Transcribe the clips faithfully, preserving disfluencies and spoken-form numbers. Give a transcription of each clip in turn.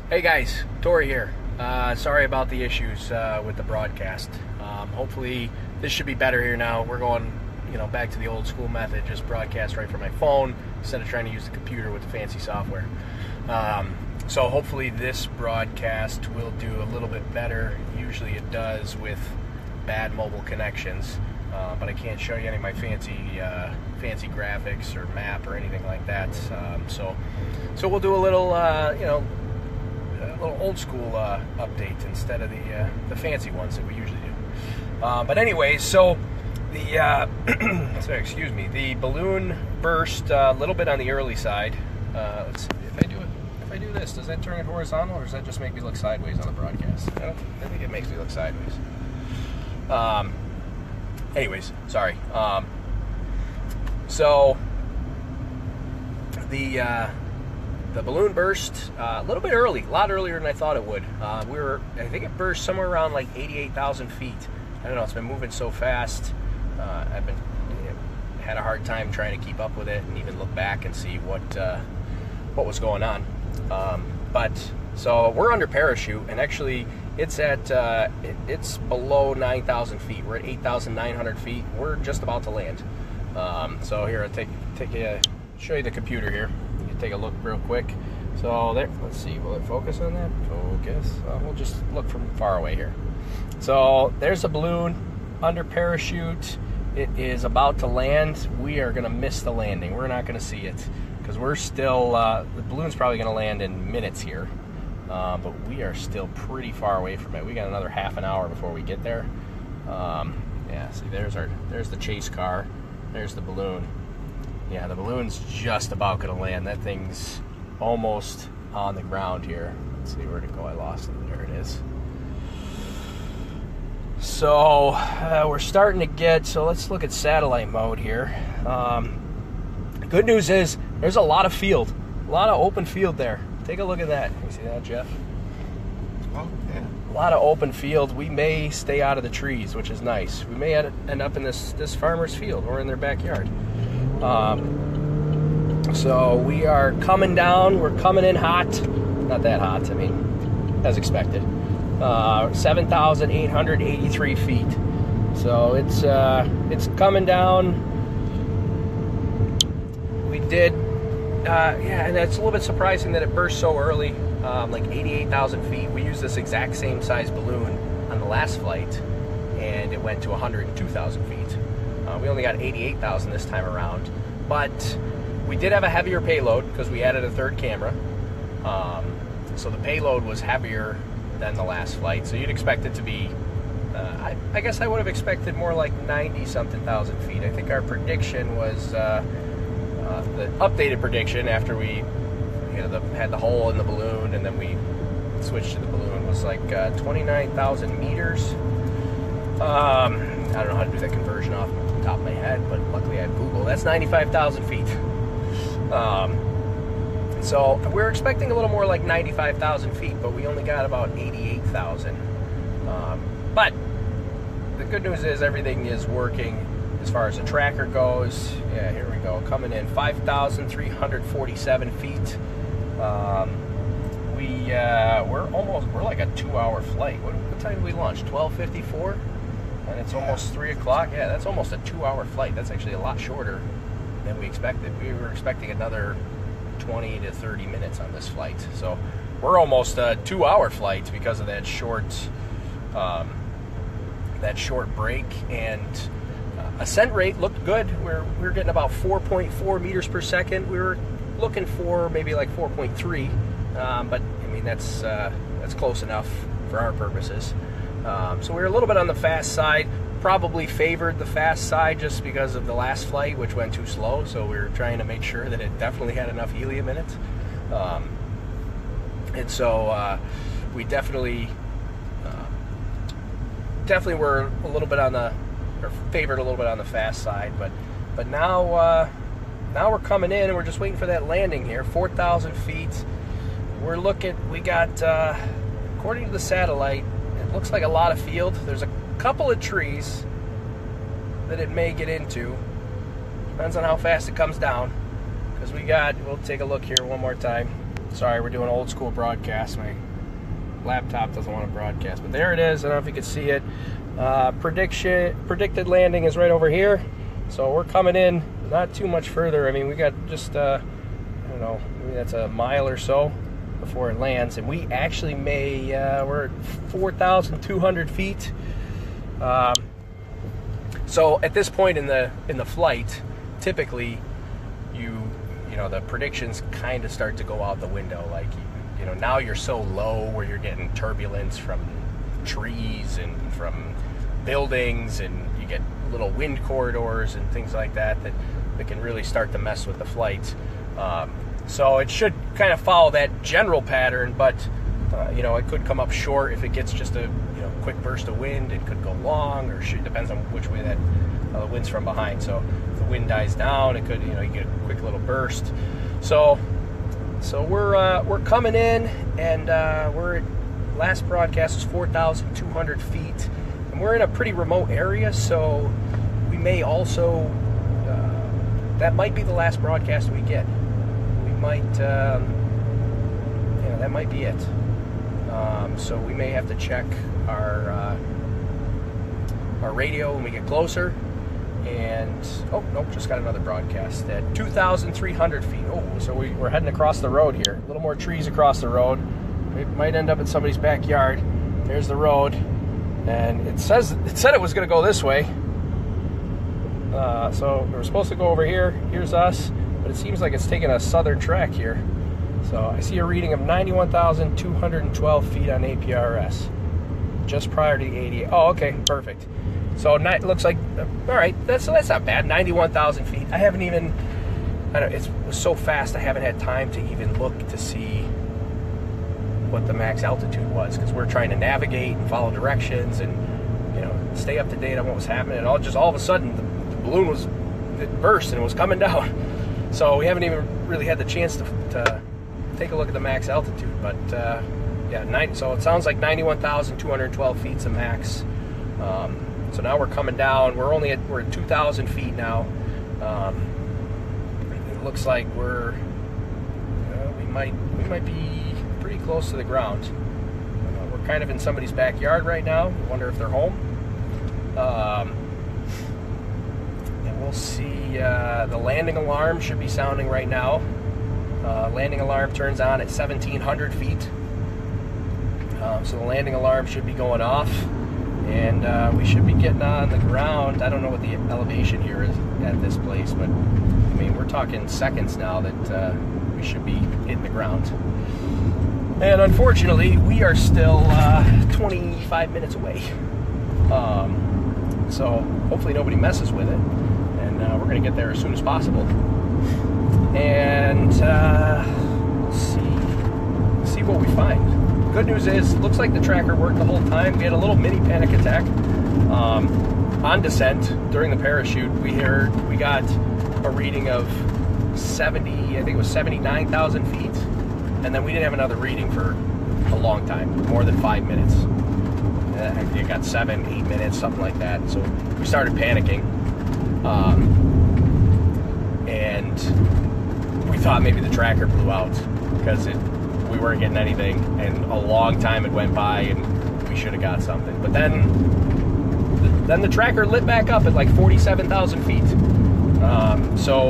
Hey guys, Tori here. Uh, sorry about the issues uh, with the broadcast. Um, hopefully this should be better here now. We're going, you know, back to the old school method, just broadcast right from my phone instead of trying to use the computer with the fancy software. Um, so hopefully this broadcast will do a little bit better. Usually it does with bad mobile connections, uh, but I can't show you any of my fancy uh, fancy graphics or map or anything like that. Um, so, so we'll do a little, uh, you know. a little old school uh, update instead of the uh, the fancy ones that we usually do. Uh, but anyways, so the uh, sorry, excuse me, the balloon burst a little bit on the early side. Uh, let's see if I do it. If I do this, does that turn it horizontal, or does that just make me look sideways on the broadcast? I, don't, I think it makes me look sideways. Um. Anyways, sorry. Um. So the. Uh, The balloon burst uh, a little bit early, a lot earlier than I thought it would. Uh, we were, I think it burst somewhere around like eighty-eight thousand feet. I don't know, it's been moving so fast. Uh, I've been you know, had a hard time trying to keep up with it and even look back and see what uh, what was going on. Um, but so we're under parachute, and actually it's at uh, it, it's below nine thousand feet. We're at eight thousand nine hundred feet. We're just about to land. Um, so here, I'll take take you, show you the computer here. Take a look real quick. So there, let's see, will it focus on that? Focus. Uh, we'll just look from far away here. So there's a balloon under parachute. It is about to land. We are going to miss the landing. We're not going to see it because we're still, uh, the balloon's probably going to land in minutes here. Uh, but we are still pretty far away from it. We got another half an hour before we get there. Um, yeah, see, there's our, there's the chase car. There's the balloon. Yeah, the balloon's just about going to land. That thing's almost on the ground here. Let's see, where'd it go? I lost it. There it is. So, uh, we're starting to get... So, let's look at satellite mode here. Um, good news is, there's a lot of field. A lot of open field there. Take a look at that. You see that, Jeff? Oh, yeah. A lot of open field. We may stay out of the trees, which is nice. We may end up in this, this farmer's field or in their backyard. Um, so we are coming down, we're coming in hot, not that hot, I mean, as expected, uh, seven thousand eight hundred eighty-three feet, so it's, uh, it's coming down. We did, uh, yeah, and it's a little bit surprising that it burst so early, um, like eighty-eight thousand feet. We used this exact same size balloon on the last flight, and it went to one hundred two thousand feet. Uh, we only got eighty-eight thousand this time around, but we did have a heavier payload because we added a third camera. Um, so the payload was heavier than the last flight. So you'd expect it to be, uh, I, I guess I would have expected more like ninety something thousand feet. I think our prediction was, uh, uh, the updated prediction after we you know, the, had the hole in the balloon and then we switched to the balloon was like uh, twenty-nine thousand meters. Um, I don't know how to do that conversion off the top of my head, but luckily I have Google. That's ninety-five thousand feet. Um, so we're expecting a little more like ninety-five thousand feet, but we only got about eighty-eight thousand. Um, but the good news is everything is working as far as the tracker goes. Yeah, here we go. Coming in five thousand three hundred forty-seven feet. Um, we, uh, we're almost, we're like a two-hour flight. What, what time did we launch? twelve fifty-four? And it's almost three o'clock. Yeah, that's almost a two-hour flight. That's actually a lot shorter than we expected. We were expecting another twenty to thirty minutes on this flight. So we're almost a two-hour flight because of that short, um, that short break. And uh, ascent rate looked good. We're we're getting about four point four meters per second. We were looking for maybe like four point three, um, but I mean that's uh, that's close enough for our purposes. Um, so we were a little bit on the fast side, probably favored the fast side just because of the last flight, which went too slow, so we were trying to make sure that it definitely had enough helium in it. Um, and so uh, we definitely, uh, definitely were a little bit on the, or favored a little bit on the fast side, but, but now, uh, now we're coming in and we're just waiting for that landing here, four thousand feet. We're looking, we got, uh, according to the satellite, it looks like a lot of field. There's a couple of trees that it may get into. Depends on how fast it comes down. Because we got, we'll take a look here one more time. Sorry, we're doing old school broadcast. My laptop doesn't want to broadcast, but there it is. I don't know if you can see it. Uh, prediction, predicted landing is right over here. So we're coming in not too much further. I mean, we got just, uh, I don't know, maybe that's a mile or so before it lands. And we actually may, uh, we're at four thousand two hundred feet. Um, so at this point in the in the flight, typically you, you know, the predictions kind of start to go out the window. Like, you know, now you're so low where you're getting turbulence from trees and from buildings, and you get little wind corridors and things like that that, that can really start to mess with the flight. Um, so it should kind of follow that general pattern, but uh, you know, it could come up short if it gets just a you know quick burst of wind. It could go long, or should, depends on which way that uh, the wind's from behind. So if the wind dies down, it could you know you get a quick little burst. So so we're uh, we're coming in, and uh, we're at, last broadcast was four thousand two hundred feet. We're in a pretty remote area, so we may also, uh, that might be the last broadcast we get. We might, um, yeah, that might be it. Um, so we may have to check our uh, our radio when we get closer. And, oh, nope, just got another broadcast at two thousand three hundred feet. Oh, so we, we're heading across the road here. A little more trees across the road. We might end up in somebody's backyard. There's the road. And it says it said it was going to go this way. Uh, so we were supposed to go over here. Here's us. But it seems like it's taking a southern track here. So I see a reading of ninety-one thousand two hundred twelve feet on A P R S. Just prior to the eighty-eight. Oh, okay. Perfect. So it looks like, uh, all right, that's, that's not bad. ninety-one thousand feet. I haven't even, I don't, it was so fast I haven't had time to even look to see what the max altitude was, because we're trying to navigate and follow directions and you know stay up to date on what was happening. And all just all of a sudden the, the balloon was it burst and it was coming down. So we haven't even really had the chance to, to take a look at the max altitude. But uh, yeah, nine, so it sounds like ninety-one thousand two hundred twelve feet's the max. Um, so now we're coming down. We're only at we're at two thousand feet now. Um, it looks like we're uh, we might we might be pretty close to the ground. Uh, we're kind of in somebody's backyard right now. I wonder if they're home. Um, and we'll see. Uh, the landing alarm should be sounding right now. Uh, landing alarm turns on at seventeen hundred feet. Uh, so the landing alarm should be going off. And uh, we should be getting on the ground. I don't know what the elevation here is at this place, but I mean, we're talking seconds now that uh, we should be hitting the ground. And unfortunately, we are still uh, twenty-five minutes away. Um, so hopefully nobody messes with it. And uh, we're going to get there as soon as possible. And uh, let's see. Let's see what we find. Good news is, looks like the tracker worked the whole time. We had a little mini panic attack. Um, on descent, during the parachute, we heard, we got a reading of seventy, I think it was seventy-nine thousand feet. And then we didn't have another reading for a long time, more than five minutes. Uh, it got seven, eight minutes, something like that. So we started panicking. Um, and we thought maybe the tracker blew out because it, we weren't getting anything. And a long time had went by and we should have got something. But then, then the tracker lit back up at like forty-seven thousand feet. Um, so,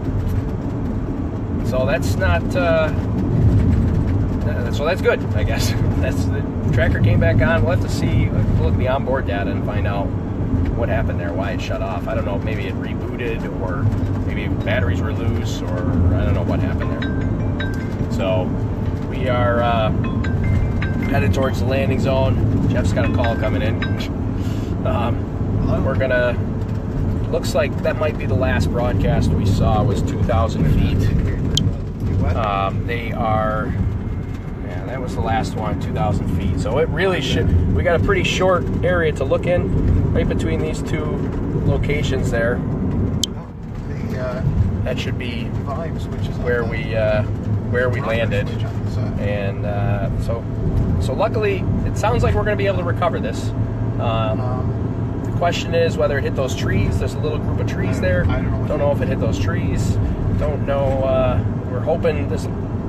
so that's not... Uh, So that's good, I guess. That's the tracker came back on. We'll have to see, we'll look at the onboard data and find out what happened there, why it shut off. I don't know, maybe it rebooted, or maybe batteries were loose, or I don't know what happened there. So we are uh, headed towards the landing zone. Jeff's got a call coming in. Um, we're gonna, looks like that might be the last broadcast we saw was two thousand feet. Um, they are... That was the last one, two thousand feet. So it really should, we got a pretty short area to look in, right between these two locations there. The, uh, that should be vibe switches where we uh, where we landed. And uh, so so luckily, it sounds like we're going to be able to recover this. Um, um, the question is whether it hit those trees. There's a little group of trees there. I don't know. Don't know if it hit those trees. Don't know. Uh, we're hoping this.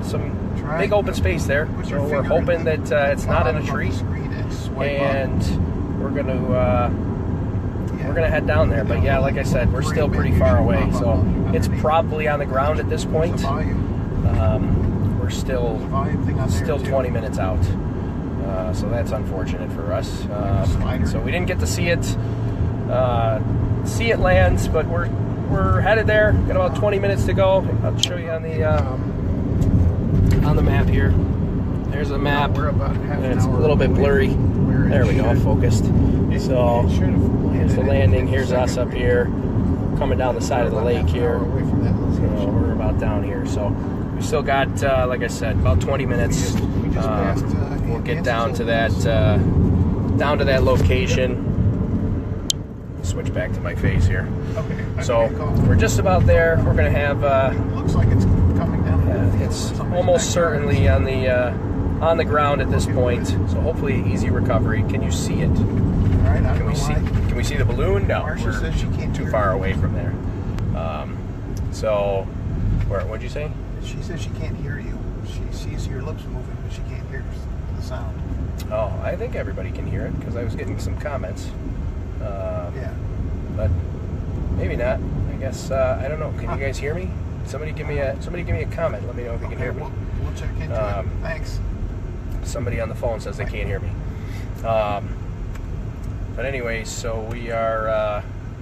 some Try big open space there. Put So your we're finger hoping in that uh, it's not in a bottom of tree. the screen and swipe up. And we're going to uh, Yeah. we're going to head down there. But yeah, like I said, we're still pretty far away. So it's probably on the ground at this point. There's a volume, Um, we're still there's a volume thing on there still too. twenty minutes out. Uh, so that's unfortunate for us. Um, Slider. so we didn't get to see it uh, see it land, but we're we're headed there. Got about twenty minutes to go. I'll show you on the uh, Um, on the map here. There's a map. We're about half an It's a hour little bit away blurry. from where it There we go, should- focused. it- So it should have here's the landed landing. in Here's us second up grade. here, coming down the side of the We're lake about half an here. hour away from that So location. we're about down here. So we still got, uh, like I said, about twenty minutes. We just- we just Uh, passed, uh, we'll get Ansel's down old to that house. uh, down to that location. Switch back to my face here. Okay. I So can call. we're just about there. We're gonna have. Uh, Looks like it's coming down. uh, it's Somebody's almost backyard. certainly on the uh, on the ground at this point. So hopefully easy recovery. Can you see it? All right. I don't Can know we see? why. Can we see the balloon? No, Marcia we're says she can't too hear far you. away from there. Um, so, where? What'd you say? She says she can't hear you. She sees your lips moving, but she can't hear the sound. Oh, I think everybody can hear it because I was getting some comments. Uh, Yeah. But maybe not. I guess uh, I don't know. Can you guys hear me? Somebody give me a somebody give me a comment. Let me know if you can Okay, hear me. we'll, we'll check into Um, it. Thanks. Somebody on the phone says they can't hear me. Um, but anyways, so we are. Uh,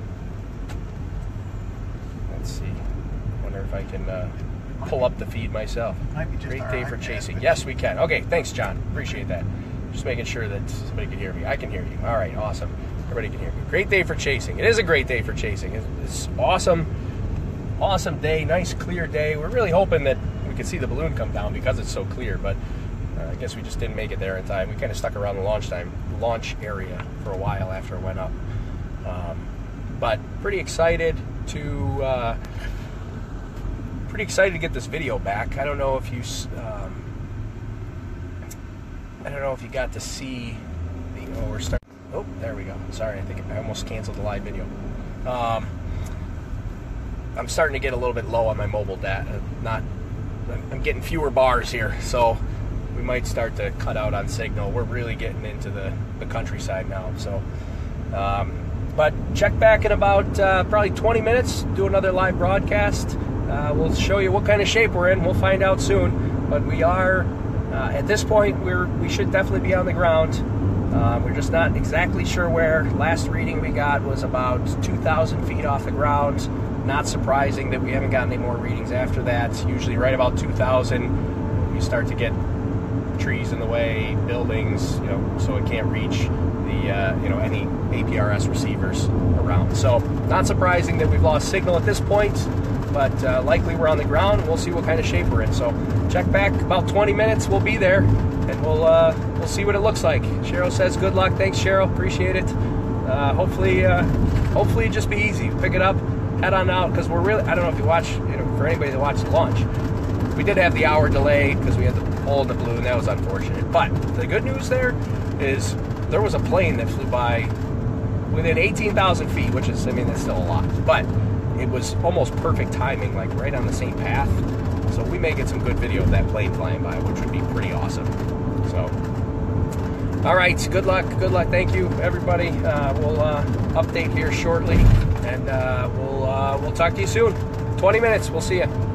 let's see. Wonder if I can uh, pull up the feed myself. Might be just Great our day for iPad, chasing. but- Yes, we can. Okay, thanks, John. Appreciate that. Just making sure that somebody can hear me. I can hear you. All right, awesome. Everybody can hear me. Great day for chasing. It is a great day for chasing. It's, it's awesome. Awesome day. Nice, clear day. We're really hoping that we could see the balloon come down because it's so clear, but uh, I guess we just didn't make it there in time. We kind of stuck around the launch time, launch area for a while after it went up. Um, but pretty excited to uh, pretty excited to get this video back. I don't know if you s- um, I don't know if you got to see the oh we're starting. Oh, there we go. Sorry, I think I almost canceled the live video. Um, I'm starting to get a little bit low on my mobile data. Not, I'm getting fewer bars here, so we might start to cut out on signal. We're really getting into the, the countryside now. So, um, but check back in about uh, probably twenty minutes. Do another live broadcast. Uh, we'll show you what kind of shape we're in. We'll find out soon. But we are uh, at this point. We're we should definitely be on the ground. Uh, we're just not exactly sure where. Last reading we got was about two thousand feet off the ground. Not surprising that we haven't gotten any more readings after that. Usually right about two thousand, you start to get trees in the way, buildings, you know, so it can't reach the, uh, you know, any A P R S receivers around. So not surprising that we've lost signal at this point, but uh, likely we're on the ground. We'll see what kind of shape we're in. So check back about twenty minutes. We'll be there, and we'll uh, we'll see what it looks like. Cheryl says good luck. Thanks, Cheryl. Appreciate it. Uh, hopefully, uh, hopefully it just be easy. Pick it up, head on out, because we're really, I don't know if you watch, you know, for anybody that watched the launch, we did have the hour delay because we had the hole in the balloon. That was unfortunate. But the good news there is there was a plane that flew by within eighteen thousand feet, which is, I mean, that's still a lot. But it was almost perfect timing, like right on the same path. So we may get some good video of that plane flying by, which would be pretty awesome. So, all right, good luck, good luck. Thank you, everybody. Uh, we'll uh, update here shortly, and uh, we'll uh, we'll talk to you soon. twenty minutes. We'll see you.